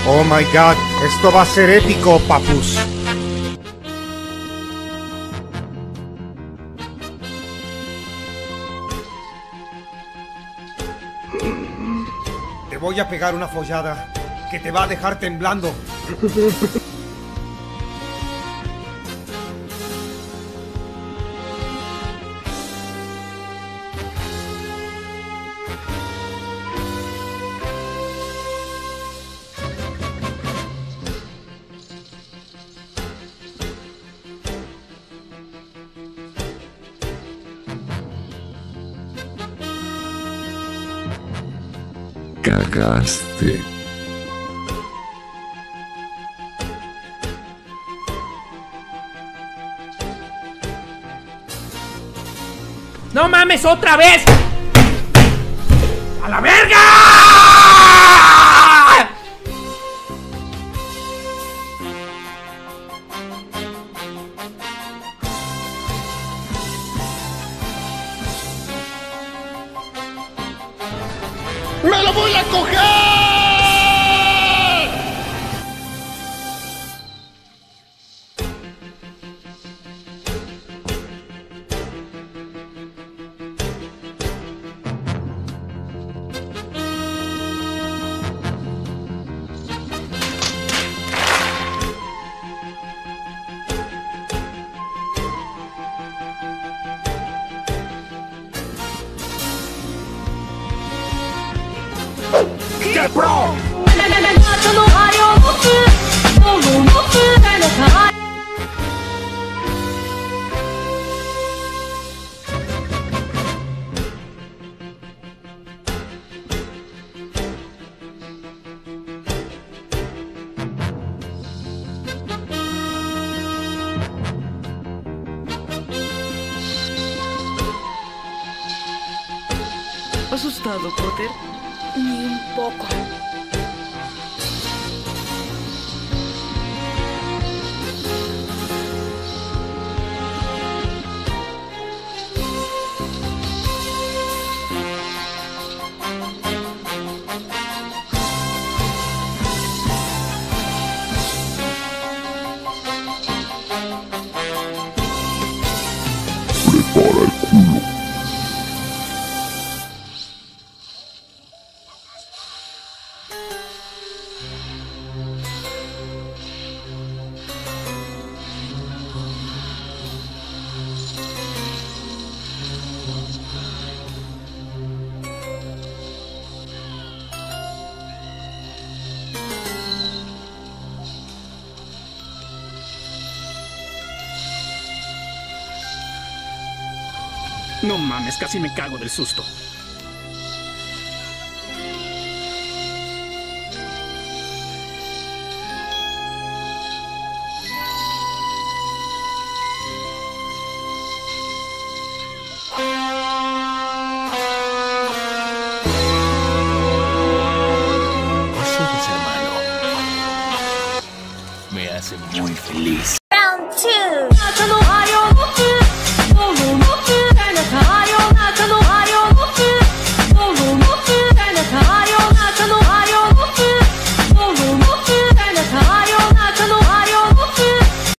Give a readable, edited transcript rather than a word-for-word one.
Oh my god, esto va a ser épico, papus. Te voy a pegar una follada que te va a dejar temblando. Cagaste. ¡No mames, otra vez! ¡A la verga! ¡Me lo voy a coger! ¡Qué pro! ¿Asustado, Potter? Ni un poco. Prepara el culo. No mames, casi me cago del susto.